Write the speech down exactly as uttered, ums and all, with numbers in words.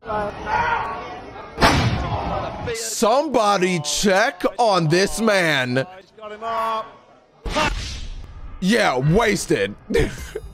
Somebody check on this man. He's got him up. Yeah, wasted.